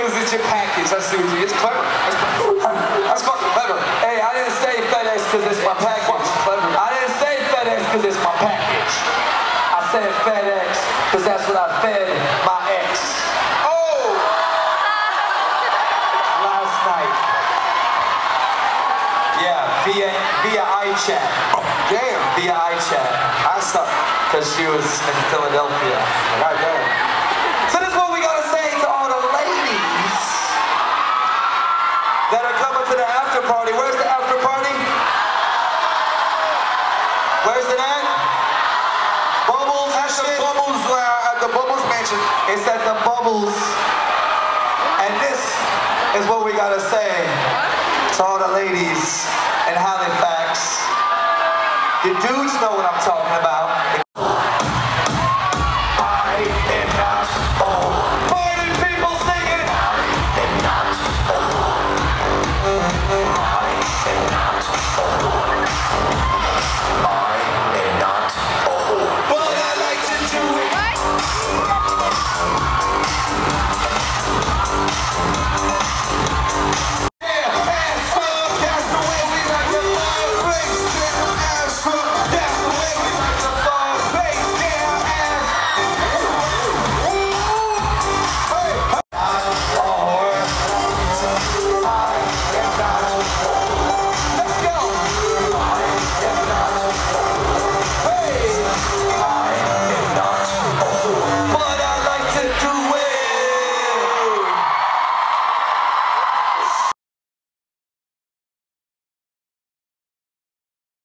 was it your package? I see what you. It's clever. That's fucking clever. Hey, I didn't say FedEx because it's my package. I didn't say FedEx because it's my package. I said FedEx because that's what I fed my ex. Oh! Last night. Yeah, via iChat. Damn. Via iChat. I suck. Because she was in Philadelphia. God damn. So this is what we gotta say to all the ladies that are coming to the after party. Where's the after party? Where's it at? Bubbles. At the Bubbles Mansion. It's at the Bubbles. And this is what we gotta say to all the ladies in Halifax. The dudes know what I'm talking about.